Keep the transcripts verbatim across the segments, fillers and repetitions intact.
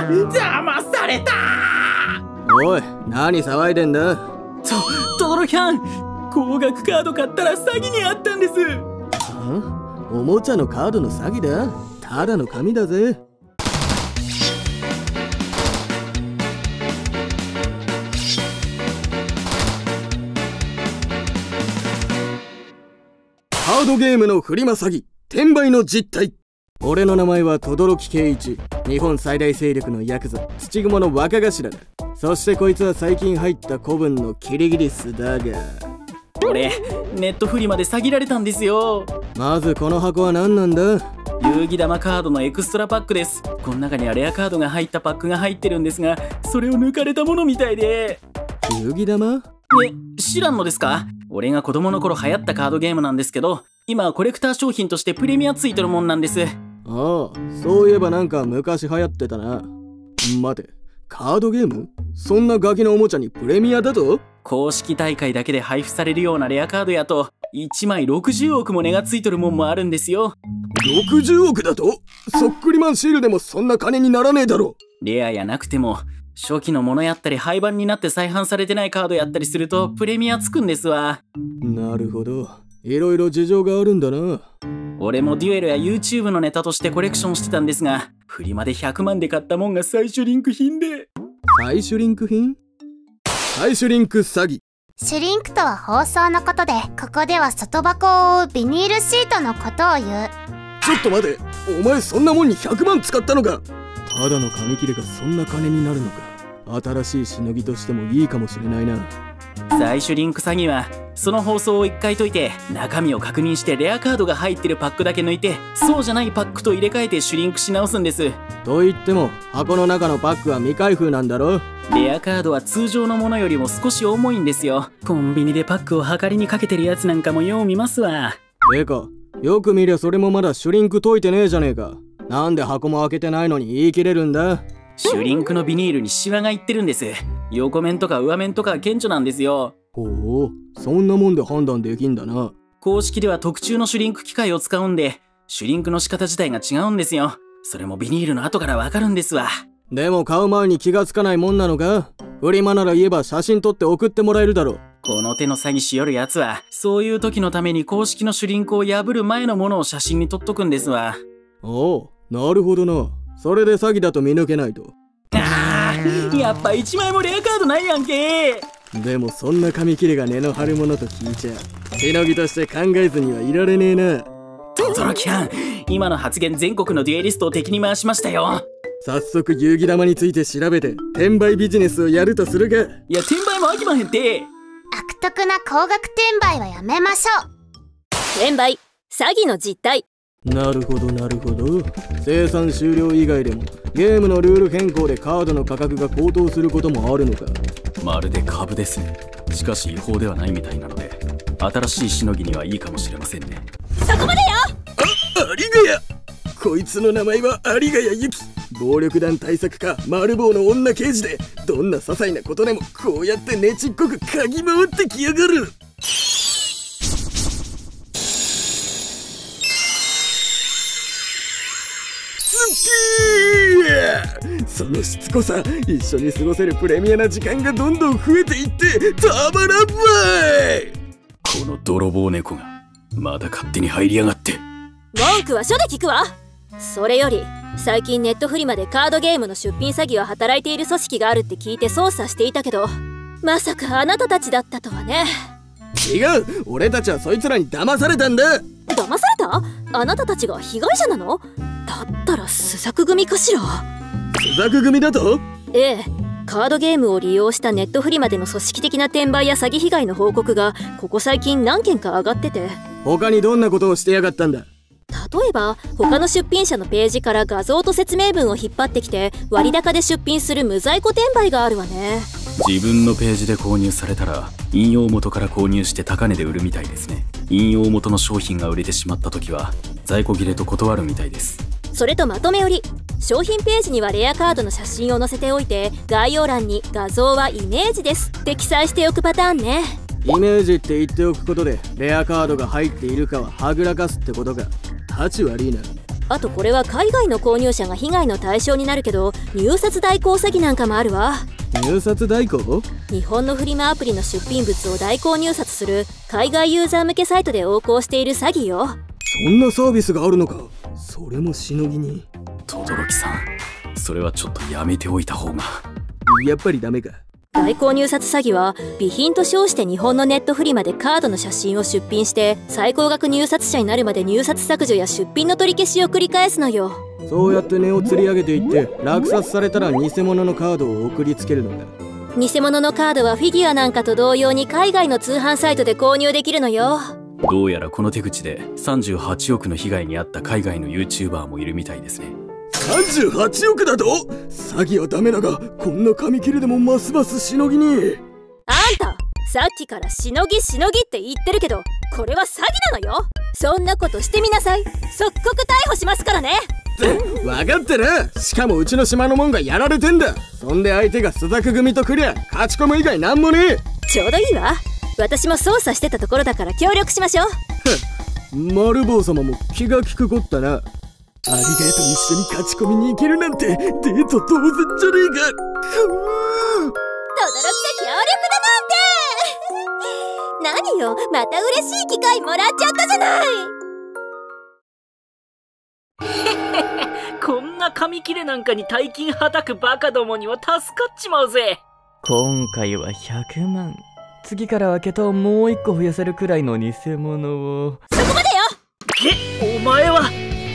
騙された。 おい、何騒いでんだ。 と、トドロキャン、高額カード買ったら詐欺にあったんです。 あ？おもちゃのカードの詐欺だ。ただの紙だぜ。カードゲームのフリマ詐欺、転売の実態。俺の名前は轟圭一、日本最大勢力のヤクザ土蜘の若頭だ。そしてこいつは最近入った子分のキリギリスだが、 俺ネットフリマで詐欺られたんですよ。 まずこの箱は何なんだ。 遊戯玉カードのエクストラパックです。この中にはレアカードが入ったパックが入ってるんですが、それを抜かれたものみたいで。 遊戯玉？ え、知らんのですか？俺が子供の頃流行ったカードゲームなんですけど、今はコレクター商品としてプレミアついてるもんなんです。 ああ、そういえばなんか昔流行ってたな。待て、カードゲーム？そんなガキのおもちゃにプレミアだと？ 公式大会だけで配布されるようなレアカードやといちまいろくじゅうおくも値がついとるもんもあるんですよ。 ろくじゅうおくだと？そっくりマンシールでもそんな金にならねえだろ。 レアやなくても初期のものやったり廃盤になって再販されてないカードやったりするとプレミアつくんですわ。 なるほど、いろいろ事情があるんだな。 俺もデュエルや YouTube のネタとしてコレクションしてたんですが、フリマでひゃくまんで買ったもんが最終リンク品で。 最終リンク品？最終リンク詐欺。 シュリンクとは包装のことで、ここでは外箱を覆うビニールシートのことを言う。 ちょっと待て、お前そんなもんにひゃくまん使ったのか。ただの紙切れがそんな金になるのか。新しいしのぎとしてもいいかもしれないな。 最終リンク詐欺はその放送をいっかい解いて中身を確認してレアカードが入ってるパックだけ抜いて、そうじゃないパックと入れ替えてシュリンクし直すんです。 と言っても箱の中のパックは未開封なんだろ。 レアカードは通常のものよりも少し重いんですよ。コンビニでパックを量りにかけてるやつなんかもよう見ますわ。 てかよく見りゃそれもまだシュリンク解いてねえじゃねえか。なんで箱も開けてないのに言い切れるんだ。 シュリンクのビニールにシワがいってるんです。横面とか上面とか顕著なんですよ。 ほう、そんなもんで判断できんだな。 公式では特注のシュリンク機械を使うんで、シュリンクの仕方自体が違うんですよ。それもビニールの後からわかるんですわ。 でも買う前に気がつかないもんなのか。フリマなら言えば写真撮って送ってもらえるだろ。 この手の詐欺しよるやつは、そういう時のために公式のシュリンクを破る前のものを写真に撮っとくんですわ。 おう、なるほどな。それで詐欺だと見抜けないと。 ああ、やっぱいちまいもレアカードないやんけ。 でもそんな紙切れが値の張るものと聞いちゃ、しのぎとして考えずにはいられねえな。 トドロキャン、今の発言全国のデュエリストを敵に回しましたよ。 早速遊戯玉について調べて転売ビジネスをやるとするか。 いや、転売も飽きまへんて。 悪徳な高額転売はやめましょう。 転売、詐欺の実態。 なるほどなるほど。生産終了以外でもゲームのルール変更でカードの価格が高騰することもあるのか。 まるで株ですね。しかし違法ではないみたいなので、新しいしのぎにはいいかもしれませんね。 そこまでよ。 あ、有賀谷。こいつの名前は有賀谷由紀。暴力団対策課丸棒の女刑事で、どんな些細なことでもこうやってねちっこく嗅ぎ回ってきやがる。そのしつこさ、一緒に過ごせるプレミアな時間がどんどん増えていってたまらんばい。 この泥棒猫がまだ勝手に入りやがって。 文句は書で聞くわ。それより最近ネットフリマでカードゲームの出品詐欺を働いている組織があるって聞いて捜査していたけど、まさかあなたたちだったとはね。 違う、俺たちはそいつらに騙されたんだ。 騙された？あなたたちが被害者なの？だったら朱雀組かしら。 朱雀組だと？ ええ、カードゲームを利用したネットフリマでの組織的な転売や詐欺被害の報告がここ最近何件か上がってて。 他にどんなことをしてやがったんだ？ 例えば他の出品者のページから画像と説明文を引っ張ってきて割高で出品する無在庫転売があるわね。 自分のページで購入されたら引用元から購入して高値で売るみたいですね。引用元の商品が売れてしまった時は在庫切れと断るみたいです。 それとまとめ売り、商品ページにはレアカードの写真を載せておいて概要欄に画像はイメージですって記載しておくパターンね。 イメージって言っておくことでレアカードが入っているかははぐらかすってことか。立ち悪いな。 あとこれは海外の購入者が被害の対象になるけど、入札代行詐欺なんかもあるわ。 入札代行？ 日本のフリマアプリの出品物を代行入札する海外ユーザー向けサイトで横行している詐欺よ。 そんなサービスがあるのか。それもしのぎに。 轟さん、それはちょっとやめておいた方が。 やっぱりダメか。 代行入札詐欺は備品と称して日本のネットフリマでカードの写真を出品して最高額入札者になるまで入札削除や出品の取り消しを繰り返すのよ。 そうやって値を釣り上げていって落札されたら偽物のカードを送りつけるのだ。 偽物のカードはフィギュアなんかと同様に海外の通販サイトで購入できるのよ。 どうやらこの手口でさんじゅうはちおくの被害に遭った海外の YouTuber もいるみたいですね。 さんじゅうはちおくだと？詐欺はダメだが、こんな紙切れでもますますしのぎに。 あんた、さっきからしのぎしのぎって言ってるけど、これは詐欺なのよ。そんなことしてみなさい。即刻逮捕しますからね。 分かってる。しかもうちの島のもんがやられてんだ。そんで相手が朱雀組とくりゃ勝ち込む以外なんもねえ。 ちょうどいいわ。私も操作してたところだから協力しましょう。 丸坊様も気が利くこったな。アリゲート一緒に勝ち込みに行けるなんてデート当然じゃねえか。くぅ、轟が協力だなんて何よ、また嬉しい機会もらっちゃったじゃない。 こんな紙切れなんかに大金はたくバカどもには助かっちまうぜ。 今回はひゃくまん。次からは桁をもう一個増やせるくらいの偽物を。 そこまでよ。 げ、お前は。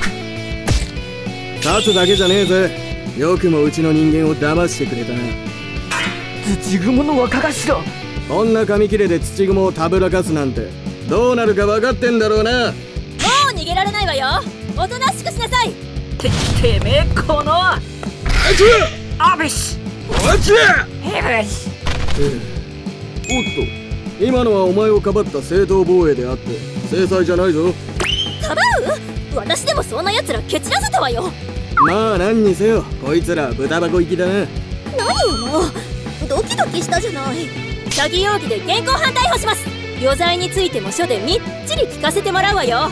勝つだけじゃねえぜ。よくもうちの人間を騙してくれたな。 土蜘蛛の若頭。 こんな紙切れで土蜘蛛をたぶらかすなんてどうなるか分かってんだろうな。 もう逃げられないわよ。おとなしくしなさい。 て、てめえこのあちあべしあちへべし。 おっと、今のはお前をかばった正当防衛であって制裁じゃないぞ。 かばう？私でもそんな奴ら蹴散らせたわよ。 まあ何にせよこいつら豚箱行きだな。 何よもう、ドキドキしたじゃない。詐欺容疑で現行犯逮捕します。余罪についても署でみっちり聞かせてもらうわよ。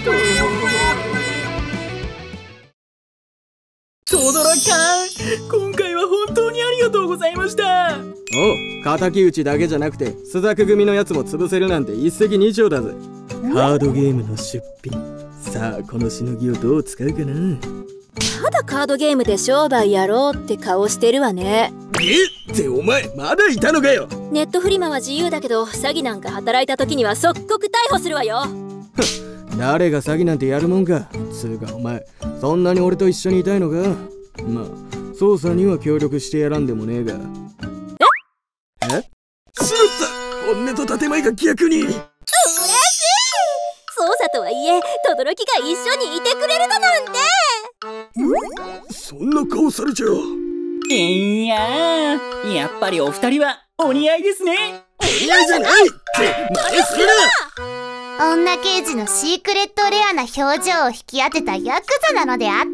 轟かん、今回は本当にありがとうございました。 おう、敵討ちだけじゃなくて朱雀組のやつも潰せるなんて一石二鳥だぜ。カードゲームの出品、さあこのしのぎをどう使うかな。 ただカードゲームで商売やろうって顔してるわね。 えってお前まだいたのかよ。 ネットフリマは自由だけど詐欺なんか働いた時には即刻逮捕するわよ。 誰が詐欺なんてやるもんか。つうかお前そんなに俺と一緒にいたいのか。まあ捜査には協力してやらんでもねえが。ええしまった、本音と建前が逆に。嬉しい。 捜査とはいえ轟が一緒にいてくれるだなんて。 そんな顔されちゃ。 いやー、やっぱりお二人はお似合いですね。 お似合いじゃないって真似するな。 女刑事のシークレットレアな表情を引き当てたヤクザなのであった。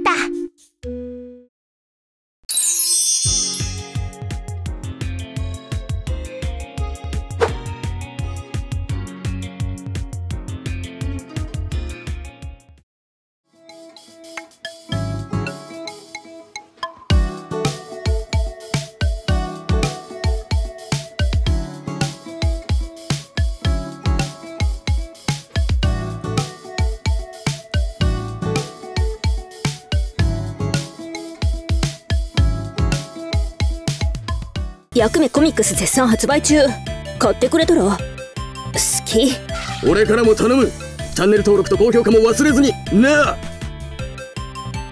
役目コミックス絶賛発売中。買ってくれたら。好き。 俺からも頼む。チャンネル登録と高評価も忘れずになあ。